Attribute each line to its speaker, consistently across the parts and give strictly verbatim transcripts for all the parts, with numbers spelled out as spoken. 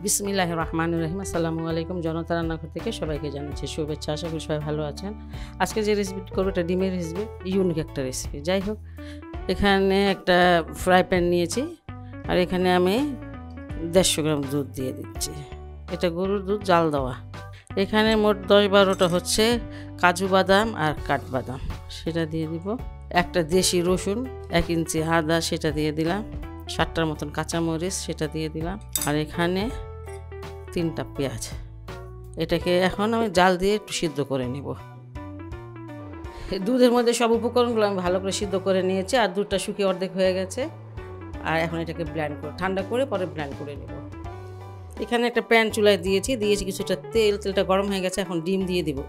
Speaker 1: বিসমিল্লাহির রহমানির রহিম। আসসালামু আলাইকুম। জনতা রান্নাঘর থেকে সবাইকে জানাচ্ছি শুভেচ্ছা। আশা করি সবাই ভালো আছেন। আজকে যে রেসিপি করবো এটা ডিমের রেসিপি, ইউনিক একটা রেসিপি। যাই হোক, এখানে একটা ফ্রাই প্যান নিয়েছি আর এখানে আমি দেড়শো গ্রাম দুধ দিয়ে দিচ্ছি। এটা গরুর দুধ, জাল দেওয়া। এখানে মোট দশ বারোটা হচ্ছে কাজু বাদাম আর কাঠবাদাম, সেটা দিয়ে দিব। একটা দেশি রসুন, এক ইঞ্চি আদা, সেটা দিয়ে দিলাম। সাতটার মতন কাঁচামরিচ, সেটা দিয়ে দিলাম। আর এখানে তিনটা পেঁয়াজ। এটাকে এখন আমি জাল দিয়ে একটু সিদ্ধ করে নিব। দুধের মধ্যে সব উপকরণগুলো আমি ভালো করে সিদ্ধ করে নিয়েছি আর দুধটা শুকিয়ে অর্ধেক হয়ে গেছে। আর এখন এটাকে ব্লেন্ড করে ঠান্ডা করে পরে ব্লেন্ড করে নিব। এখানে একটা প্যান চুলায় দিয়েছি দিয়েছি কিছুটা তেল। তেলটা গরম হয়ে গেছে, এখন ডিম দিয়ে দিব।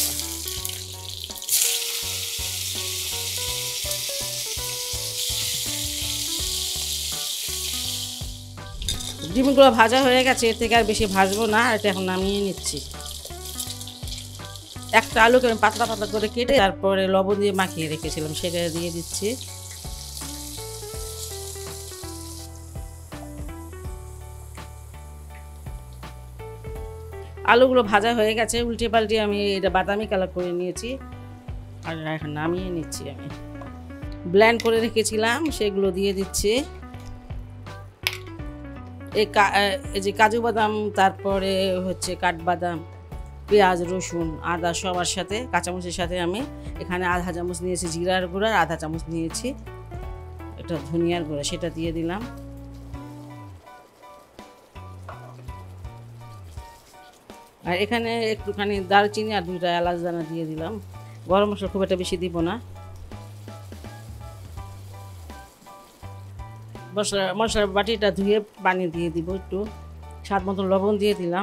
Speaker 1: ডিমগুলো ভাজা হয়ে গেছে, এর থেকে আর বেশি ভাজবো না। এটা এখন নামিয়ে নিচ্ছি। একটা আলুকে আমি পাতলা পাতলা করে কেটে তারপরে লবণ দিয়ে মাখিয়ে রেখেছিলাম, সেটা দিয়ে দিচ্ছি। আলুগুলো ভাজা হয়ে গেছে, উল্টে পাল্টে আমি এটা বাদামি কালার করে নিয়েছি আর এখন নামিয়ে নিচ্ছি। আমি ব্লেন্ড করে রেখেছিলাম সেগুলো দিয়ে দিচ্ছি। এই এই যে কাজু বাদাম, তারপরে হচ্ছে কাঠবাদাম, পেঁয়াজ, রসুন, আদা সবার সাথে কাঁচামরিচের সাথে আমি এখানে আধা চামচ নিয়েছি জিরার গুঁড়া, আধা চামচ নিয়েছি এটা ধনিয়ার গুঁড়া, সেটা দিয়ে দিলাম। আর এখানে একটুখানি দারচিনি আর দুইটা এলাচ দানা দিয়ে দিলাম। গরম মশলা খুব একটা বেশি দিব না। মশলা মশলার বাটিটা ধুয়ে পানি দিয়ে দিব, একটু স্বাদ মতন লবণ দিয়ে দিলাম।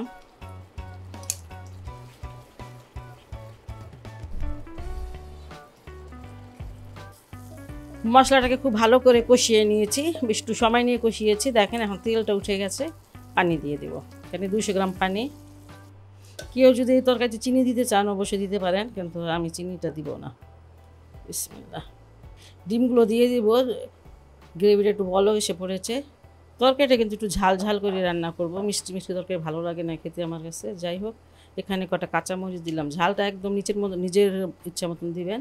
Speaker 1: মশলাটাকে খুব ভালো করে কষিয়ে নিয়েছি, বেশ একটু সময় নিয়ে কষিয়েছি। দেখেন এখন তেলটা উঠে গেছে, পানি দিয়ে দিব। এখানে দুশো গ্রাম পানি। কেউ যদি এই তরকারিতে চিনি দিতে চান অবশ্যই দিতে পারেন, কিন্তু আমি চিনিটা দিব না। বিসমিল্লাহ। ডিমগুলো দিয়ে দিব। গ্রেভিটা একটু বলো এসে পড়েছে। তরকারিটা কিন্তু একটু ঝাল ঝাল করে রান্না করব, মিষ্টি মিষ্টি তরকারি ভালো লাগে না খেতে আমার কাছে। যাই হোক, এখানে কটা কাঁচামরিচ দিলাম। ঝালটা একদম নিচের মতো নিজের ইচ্ছা মতন দিবেন।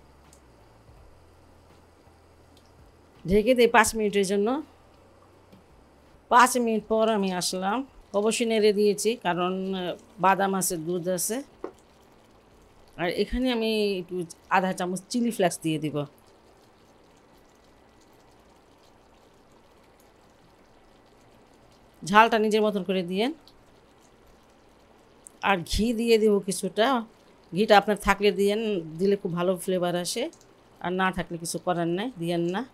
Speaker 1: ঢেকে দিই পাঁচ মিনিটের জন্য। পাঁচ মিনিট পর আমি আসলাম। অবশ্যই নেড়ে দিয়েছি, কারণ বাদাম আছে, দুধ আছে। আর এখানে আমি একটু আধা চামচ চিলি ফ্লেক্স দিয়ে দিব। ঝালটা নিজের মতন করে দিয়েন। আর ঘি দিয়ে দেবো কিছুটা। ঘিটা আপনার থাকলে দিয়েন, দিলে খুব ভালো ফ্লেভার আসে। আর না থাকলে কিছু করার নাই, দিয়েন না।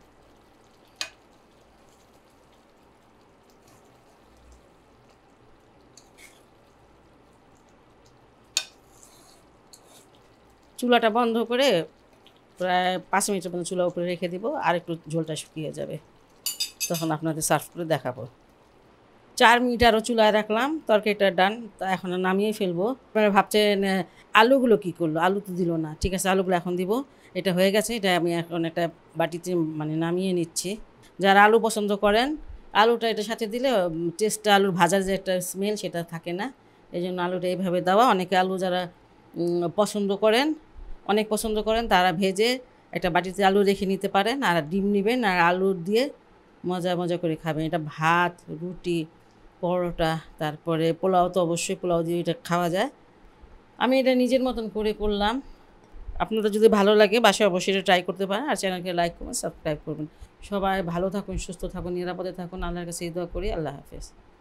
Speaker 1: চুলাটা বন্ধ করে প্রায় পাঁচ মিনিটের মতো চুলা উপরে রেখে দিব। আর একটু ঝোলটা শুকিয়ে যাবে, তখন আপনাদের সার্ভ করে দেখাবো। চার মিনিট আরও চুলায় রাখলাম, তরকারিটা ডান। তা এখন নামিয়ে ফেলবো। আপনারা ভাবছেন আলুগুলো কি করলো, আলু তো দিল না। ঠিক আছে, আলুগুলো এখন দিব। এটা হয়ে গেছে, এটা আমি এখন একটা বাটিতে মানে নামিয়ে নিচ্ছি। যারা আলু পছন্দ করেন, আলুটা এটার সাথে দিলে টেস্টটা, আলুর ভাজার যে একটা স্মেল সেটা থাকে না। এই জন্য আলুটা এইভাবে দেওয়া। অনেকে আলু যারা পছন্দ করেন, অনেক পছন্দ করেন, তারা ভেজে একটা বাটিতে আলু রেখে নিতে পারেন। আর ডিম নেবেন আর আলু দিয়ে মজা মজা করে খাবেন। এটা ভাত, রুটি, পরোটা, তারপরে পোলাও তো অবশ্যই পোলাও দিয়ে এটা খাওয়া যায়। আমি এটা নিজের মতন করে করলাম। আপনাদের যদি ভালো লাগে বাসায় অবশ্যই এটা ট্রাই করতে পারেন। আর চ্যানেলকে লাইক করবেন, সাবস্ক্রাইব করবেন। সবাই ভালো থাকুন, সুস্থ থাকুন, নিরাপদে থাকুন। আল্লাহর কাছে এই দোয়া করি। আল্লাহ হাফেজ।